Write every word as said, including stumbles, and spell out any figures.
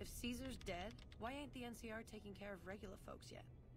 If Caesar's dead, why ain't the N C R taking care of regular folks yet?